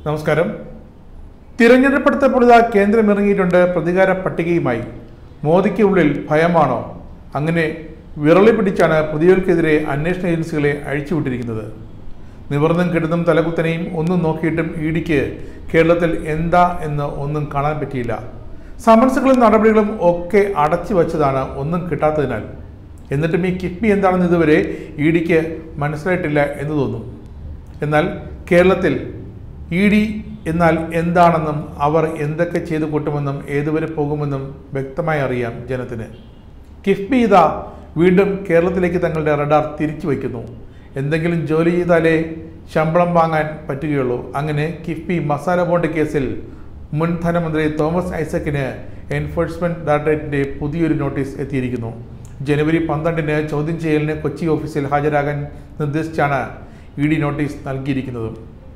നമസ്കാരം. തിരഞ്ഞെടുപ്പെടുത്തപ്പെടുന്ന കേന്ദ്രം ഇറങ്ങിയിട്ടുണ്ട് പ്രതികാര പട്ടികയുമായി. മോദിക്ക് ഉള്ളിൽ ഭയമാണോ? അങ്ങനെ വിരളി പിടിച്ചാണ് പ്രതികൾക്കെതിരെ അന്വേഷണ ഏജൻസികളെ അഴിച്ചുവിട്ടിരിക്കുന്നത്. നിവർന്നും കെടുന്നും തലകുത്തനെയും ഒന്നും നോക്കിയിട്ടും ഇഡിക്ക് കേരളത്തിൽ എന്താ എന്ന് ഒന്നും കാണാൻ പറ്റിയില്ല. സമൻസുകളും നടപടികളും ഒക്കെ അടച്ചു വച്ചതാണ്, ഒന്നും കിട്ടാത്തതിനാൽ. എന്നിട്ടും ഈ കിഫ്ബി എന്താണെന്ന് ഇതുവരെ ഇഡിക്ക് മനസ്സിലായിട്ടില്ല എന്ന് തോന്നും. എന്നാൽ കേരളത്തിൽ ഇഡി എന്നാൽ എന്താണെന്നും അവർ എന്തൊക്കെ ചെയ്തു കൂട്ടുമെന്നും ഏതുവരെ പോകുമെന്നും വ്യക്തമായി അറിയാം ജനത്തിന്. കിഫ്ബി ഇതാ വീണ്ടും കേരളത്തിലേക്ക് തങ്ങളുടെ റഡാർ തിരിച്ചു വയ്ക്കുന്നു. എന്തെങ്കിലും ജോലി ചെയ്താലേ ശമ്പളം വാങ്ങാൻ പറ്റുകയുള്ളൂ. അങ്ങനെ കിഫ്ബി മസാല ബോണ്ട് കേസിൽ മുൻ ധനമന്ത്രി തോമസ് ഐസക്കിന് എൻഫോഴ്സ്മെന്റ് ഡയറക്ടറേറ്റിന്റെ പുതിയൊരു നോട്ടീസ് എത്തിയിരിക്കുന്നു. ജനുവരി 12-ന് ചോദ്യം ചെയ്യലിന് കൊച്ചി ഓഫീസിൽ ഹാജരാകാൻ നിർദ്ദേശിച്ചാണ് ഇഡി നോട്ടീസ് നൽകിയിരിക്കുന്നത്.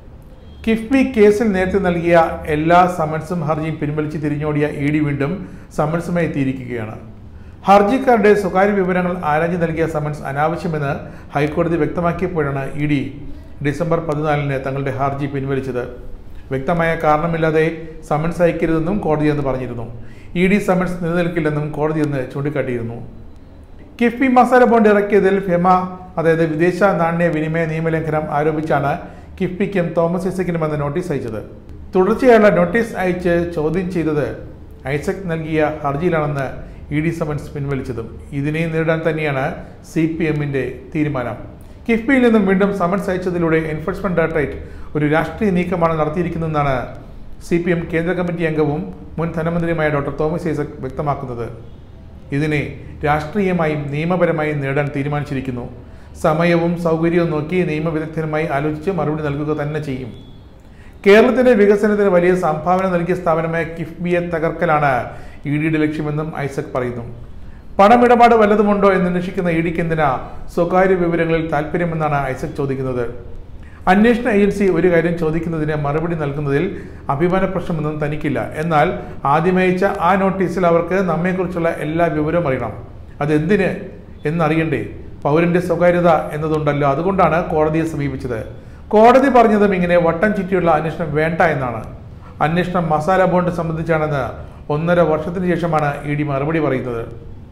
കിഫ്ബി കേസിൽ നേരത്തെ നൽകിയ എല്ലാ സമൻസും ഹർജിയും പിൻവലിച്ച് തിരിഞ്ഞോടിയ ഇഡി വീണ്ടും സമൻസുമായി എത്തിയിരിക്കുകയാണ്. ഹർജിക്കാരുടെ സ്വകാര്യ വിവരങ്ങൾ ആരാഞ്ഞ് നൽകിയ സമൻസ് അനാവശ്യമെന്ന് ഹൈക്കോടതി വ്യക്തമാക്കിയപ്പോഴാണ് ഇഡി ഡിസംബർ 14-ന് തങ്ങളുടെ ഹർജി പിൻവലിച്ചത്. വ്യക്തമായ കാരണമില്ലാതെ സമൻസ് അയക്കരുതെന്നും കോടതി അന്ന് പറഞ്ഞിരുന്നു. ഇഡി സമൻസ് നിലനിൽക്കില്ലെന്നും കോടതി അന്ന് ചൂണ്ടിക്കാട്ടിയിരുന്നു. കിഫ്ബി മസാല ബോണ്ട് ഇറക്കിയതിൽ ഫെമ, അതായത് വിദേശ നാണ്യ വിനിമയ നിയമലംഘനം ആരോപിച്ചാണ് കിഫ്ബിക്കും തോമസ് ഐസക്കിനും എന്ന നോട്ടീസ് അയച്ചത്. തുടർച്ചയായുള്ള നോട്ടീസ് അയച്ച് ചോദ്യം ചെയ്തത് ഐസക് നൽകിയ ഹർജിയിലാണെന്ന് ഇഡി സമൻസ് പിൻവലിച്ചതും. ഇതിനെ നേരിടാൻ തന്നെയാണ് CPM-ന്റെ തീരുമാനം. കിഫ്ബിയിൽ നിന്നും വീണ്ടും സമൻസ് അയച്ചതിലൂടെ എൻഫോഴ്സ്മെന്റ് ഡയറക്ടറേറ്റ് ഒരു രാഷ്ട്രീയ നീക്കമാണ് നടത്തിയിരിക്കുന്നതെന്നാണ് CPM കേന്ദ്ര കമ്മിറ്റി അംഗവും മുൻ ധനമന്ത്രിയുമായ ഡോക്ടർ തോമസ് ഐസക് വ്യക്തമാക്കുന്നത്. ഇതിനെ രാഷ്ട്രീയമായും നിയമപരമായും നേടാൻ തീരുമാനിച്ചിരിക്കുന്നു. സമയവും സൗകര്യവും നോക്കി നിയമവിദഗ്ധനുമായി ആലോചിച്ച് മറുപടി നൽകുക തന്നെ ചെയ്യും. കേരളത്തിന്റെ വികസനത്തിന് വലിയ സംഭാവന നൽകിയ സ്ഥാപനമായ കിഫ്ബിയെ തകർക്കലാണ് ഇഡിയുടെ ലക്ഷ്യമെന്നും ഐസക് പറയുന്നു. പണമിടപാട് വല്ലതുമുണ്ടോ എന്ന് അന്വേഷിക്കുന്ന ഇഡിക്ക് എന്തിനാ സ്വകാര്യ വിവരങ്ങളിൽ താല്പര്യമെന്നാണ് ഐസക് ചോദിക്കുന്നത്. അന്വേഷണ ഏജൻസി ഒരു കാര്യം ചോദിക്കുന്നതിന് മറുപടി നൽകുന്നതിൽ അഭിമാന പ്രശ്നമൊന്നും തനിക്കില്ല. എന്നാൽ ആദ്യമയച്ച ആ നോട്ടീസിൽ അവർക്ക് നമ്മെക്കുറിച്ചുള്ള എല്ലാ വിവരവും അറിയണം. അതെന്തിന് എന്നറിയണ്ടേ? പൗരന്റെ സ്വകാര്യത എന്നതുണ്ടല്ലോ. അതുകൊണ്ടാണ് കോടതിയെ സമീപിച്ചത്. കോടതി പറഞ്ഞതും ഇങ്ങനെ വട്ടം ചുറ്റിയുള്ള അന്വേഷണം വേണ്ട എന്നാണ്. അന്വേഷണം മസാല ബോണ്ട് സംബന്ധിച്ചാണെന്ന് 1.5 വർഷത്തിന് ശേഷമാണ് ഇഡി മറുപടി പറയുന്നത്.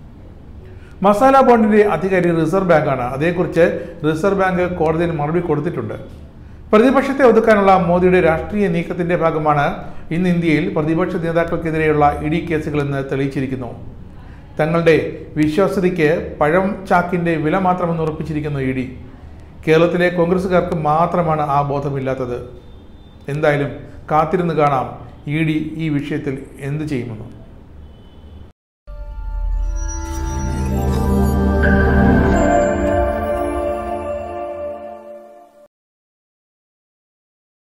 മസാല ബോണ്ടിന്റെ അധികാരി റിസർവ് ബാങ്കാണ്. അതേക്കുറിച്ച് റിസർവ് ബാങ്ക് കോടതിയിൽ മറുപടി കൊടുത്തിട്ടുണ്ട്. പ്രതിപക്ഷത്തെ ഒതുക്കാനുള്ള മോദിയുടെ രാഷ്ട്രീയ നീക്കത്തിന്റെ ഭാഗമാണ് ഇന്ന് ഇന്ത്യയിൽ പ്രതിപക്ഷ നേതാക്കൾക്കെതിരെയുള്ള ഇഡി കേസുകളെന്ന് തെളിയിച്ചിരിക്കുന്നു. തങ്ങളുടെ വിശ്വാസ്യതയ്ക്ക് പഴം ചാക്കിന്റെ വില മാത്രമെന്ന് ഉറപ്പിച്ചിരിക്കുന്നു ഇഡി. കേരളത്തിലെ കോൺഗ്രസുകാർക്ക് മാത്രമാണ് ആ ബോധമില്ലാത്തത്. എന്തായാലും കാത്തിരുന്ന് കാണാം ഇഡി ഈ വിഷയത്തിൽ എന്ത് ചെയ്യുമെന്ന്.